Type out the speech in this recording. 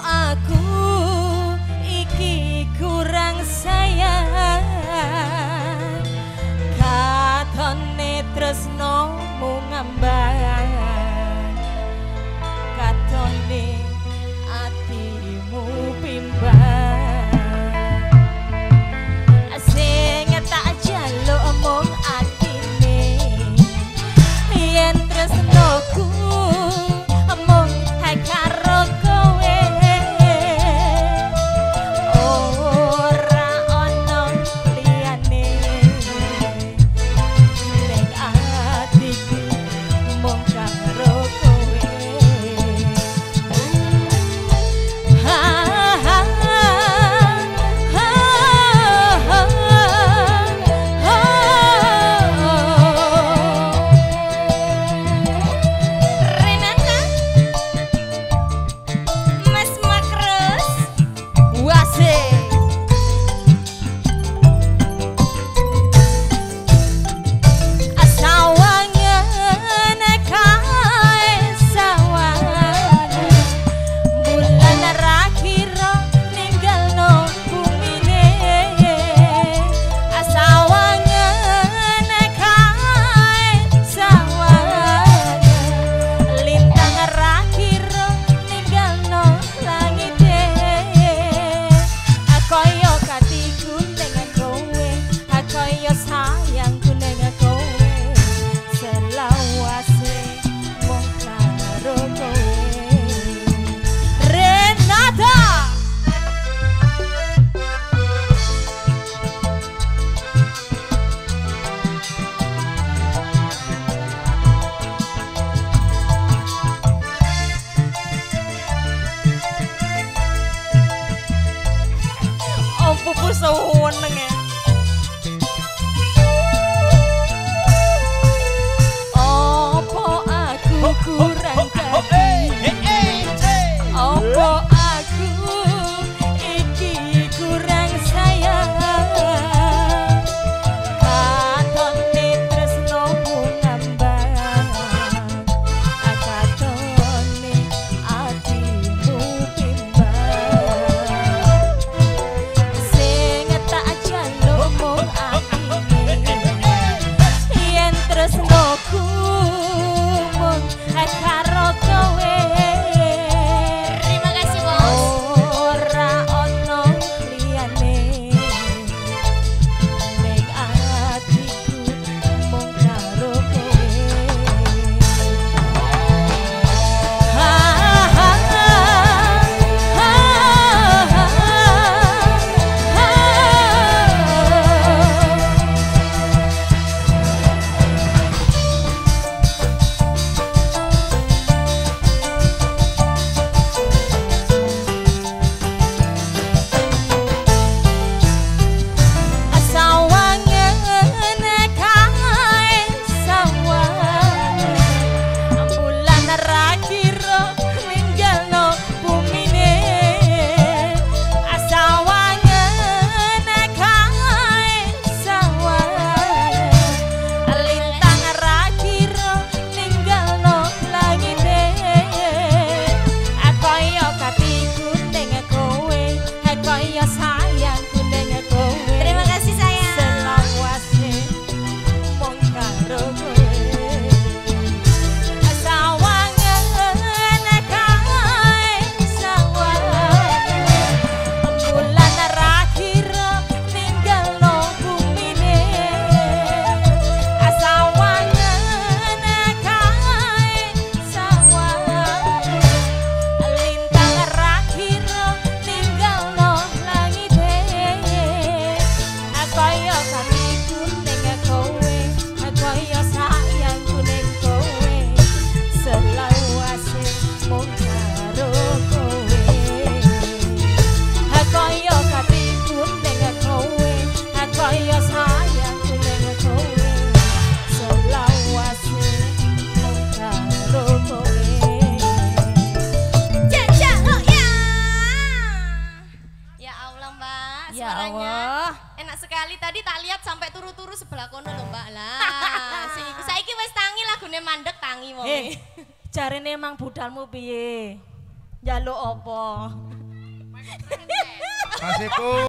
aku iki kurang sayang katone tresnomu ngambang katone atimu pimbang sing tak jaluk mung atine yen tresnoku mung karo kowe ora ono liyane ning atiku mung karo kowe ha ha Renata Mas Makros wase sawangan kae sawangan bulan ra kira ninggalno bumine sawangan kae sawangan lintang ra kira ninggalno langite kaya katiku ning kowe kaya sayangku ning kowe selawase mung karo kowe Renata Om pupu seweneng ya Opo aku kurang kati Opo aku iki kurang sayang katone tresnomu ngambang katone atimu pimbang sing tak jaluk mung atine yen tresnoku mung karo kowe terima kasih bos ora ono liyane ning atiku mung karo kowe ha ha sawangan kae sawangan bulan ra kira ninggalno bumine sawangan kae sawangan lintang ra kira ninggalno langite kaya katiku ning kowe kaya sayangku ning kowe terima kasih sayang selawase mung karo kowe sawangan kae sawangan bulan ra kira ninggalno bumine sawangan kae sawangan lintang ra kira ninggalno langite kaya katiku ning kowe kaya sayangku ning kowe selawase mung karo kowe kaya katiku ning kowe kaya sayangku ning kowe selawase mung karo kowe Jajak oh ya ya Allah Mbak Ya suaranya Allah. enak sekali tadi tak lihat sampai turu-turu sebelah kono lho Mbak lah saiki wis tangi lagune mandek tangi wong Jarene emang budalmu piye? Njaluk apa? Kasihku